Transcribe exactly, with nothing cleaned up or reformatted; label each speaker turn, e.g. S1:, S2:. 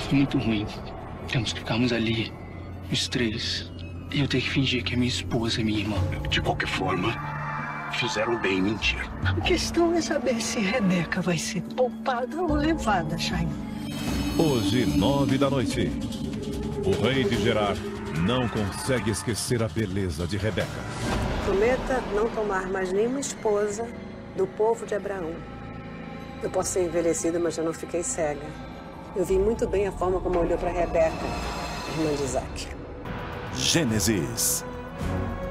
S1: Foi muito ruim. Temos que ficarmos ali, os três. E eu ter que fingir que é minha esposa e minha irmã.
S2: De qualquer forma, fizeram bem em mentir.
S3: A questão é saber se Rebeca vai ser poupada ou levada, Jaime.
S4: Hoje, nove da noite, o rei de Gerar não consegue esquecer a beleza de Rebeca.
S5: Prometa não tomar mais nenhuma esposa do povo de Abraão. Eu posso ser envelhecida, mas eu não fiquei cega. Eu vi muito bem a forma como olhou para Rebeca, irmã de Isaac.
S6: Gênesis.